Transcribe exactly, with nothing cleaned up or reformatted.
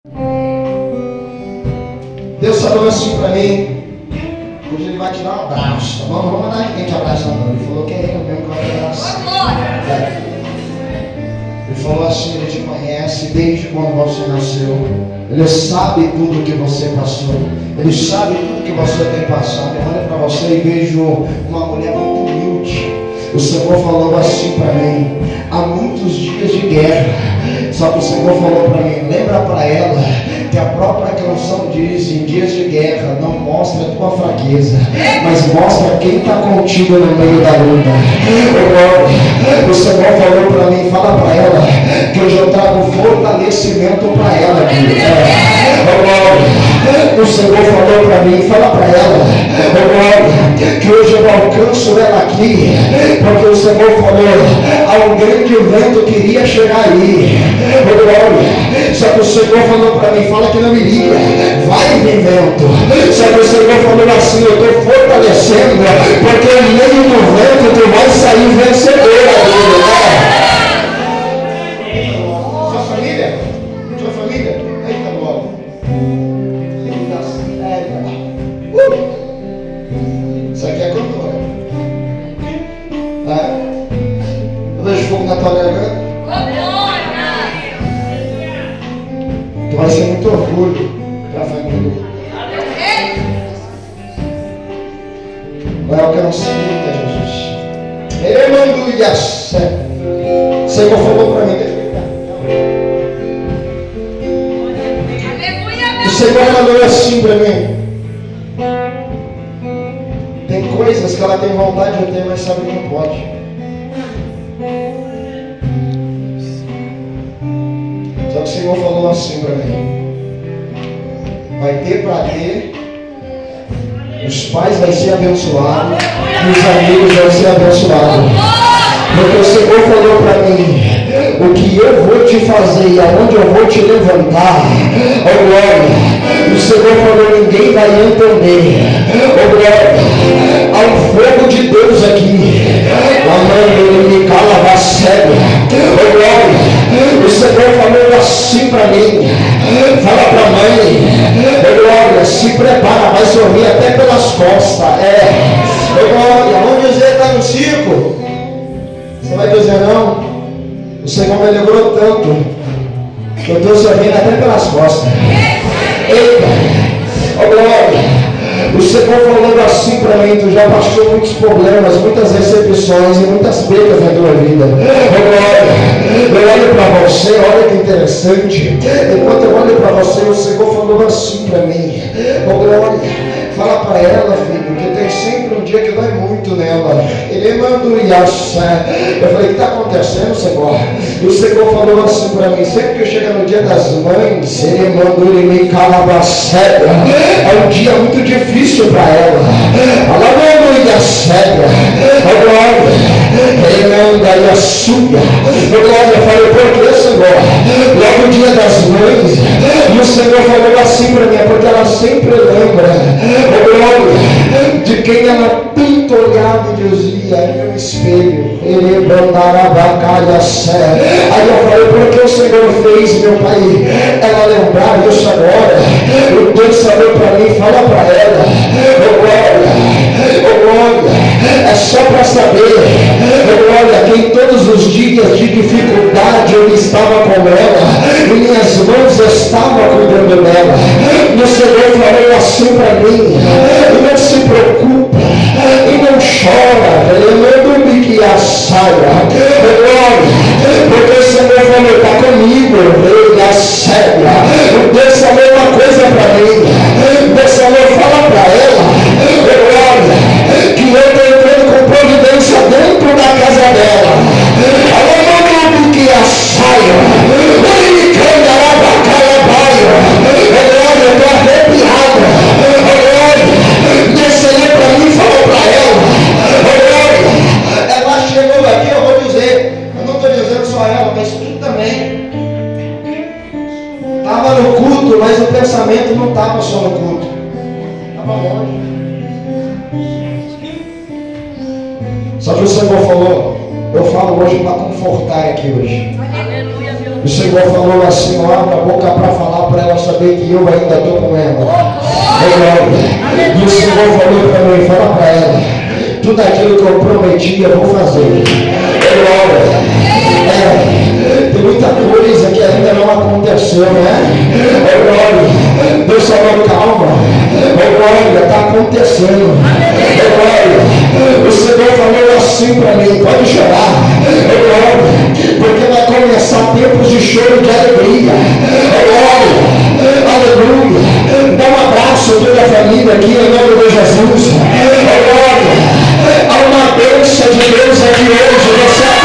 Deus falou assim para mim. Hoje ele vai te dar um abraço, tá bom? Vamos mandar ninguém te abraçar não. Ele falou que é ele mesmo que vai abraçar. É. Ele falou assim, ele te conhece desde quando você nasceu. Ele sabe tudo que você passou. Ele sabe tudo que você tem passado. Eu olho para você e vejo uma mulher muito humilde. O Senhor falou assim para mim, há muitos dias de guerra. Só que o Senhor falou para mim, lembra para ela que a própria canção diz, em dias de guerra, não mostra a tua fraqueza, mas mostra quem está contigo no meio da luta. O Senhor falou para mim, fala para ela, que hoje eu trago fortalecimento para ela aqui. É. O Senhor falou para mim, fala para ela, que hoje eu alcanço ela aqui, porque o Senhor falou, há um grande vento que iria chegar aí. Só que o Senhor falou para mim, fala que não me liga, vai vir vento. Só que o Senhor falou assim, eu estou fortalecendo, porque no meio do vento tu vai sair vencedora dele, né? Sua família? Sua família? Eita bola. Linda, séria. Uh! Isso aqui é cantora. É. Eu vejo fogo na tua garganta. Tu vai ser muito orgulho para a família. Vai alcançar, Jesus. Aleluia. O Senhor falou para mim. O Senhor falou assim para mim. Tem coisas que ela tem vontade de ter, mas sabe que não pode. Só que o Senhor falou assim para mim. Vai ter para ter. Os pais vão ser abençoados. E os amigos vão ser abençoados. Porque o Senhor falou para mim. O que eu vou te fazer e aonde eu vou te levantar. Oh glória. O Senhor falou, ninguém vai entender. Oh glória. Há um fogo de Deus aqui. Amém. Ele me cala a cega. Oh glória. O Senhor falou assim para mim. Fala para a mãe. Oh glória. Se prepara, vai sorrir até pelas costas. É. Oh glória. Vamos dizer, está no circo. Você vai dizer não. O Senhor me alegrou tanto que eu estou sorrindo até pelas costas. Eita! Oh glória! O Senhor falando assim para mim, tu já passou muitos problemas, muitas recepções e muitas perdas na tua vida. Oh glória! Eu olho para você, olha que interessante. Enquanto eu olho para você, o Senhor falou assim para mim. Oh glória! Fala para ela, filho, que tem sempre um dia que dói muito nela. Ele mandou iaça. Eu falei, o que está acontecendo, Senhor? E o Senhor falou assim para mim, sempre que eu chego no dia das mães, ele mandou ele me calabacega. É um dia muito difícil para ela. Ela mandou iaça. A glória. Ele manda iaçuga. A glória, eu falei, por que, Senhor? Logo o dia das mães. E o Senhor falou assim para mim, porque ela sempre lembra. Oh, glória, de quem ela tanto olhava e dizia, é meu espelho, ele bandará bacalha sé. Aí eu falei, porque o Senhor fez, meu pai, ela lembrar disso agora. O Deus falou para mim, fala para ela, oh glória, oh glória, é só para saber, oh glória, que em todos os dias de dificuldade eu estava com ela, e minhas mãos estavam cuidando dela. E o Senhor falou assim para mim, e não se preocupa, e não chora, lembrando-me que a saia, porque o Senhor falou, está comigo, ele a cega. Deus falou uma coisa para mim, Deus falou, fala para ela, glória, que eu estou entrando com providência dentro da casa dela, lembrando-me que a saia, ele me cantará para calabaia, glória, eu estou arrepiada, glória, desce aí para mim e falou para ela, glória, ela chegou aqui, eu vou dizer, eu não estou dizendo só ela, mas tu também. Estava no culto, mas o pensamento não estava só no culto, estava longe. Só que o Senhor falou, eu falo hoje para confortar aqui hoje. Aleluia, meu O Senhor falou assim: ó, abra a boca para falar, para ela saber que eu ainda estou com ela. É, e o Senhor falou para mim: fala para ela, tudo aquilo que eu prometi eu vou fazer. É, é, tem muita coisa que ainda não aconteceu, né? É glória. Deus falou: calma. É glória, está acontecendo. É glória. O Senhor falou assim para mim: pode chorar. É glória. Porque vai começar tempos de choro e de alegria. É glória. Aleluia. Dá um abraço a toda a família aqui em nome de Jesus. É glória. Há uma bênção de Deus aqui hoje. Você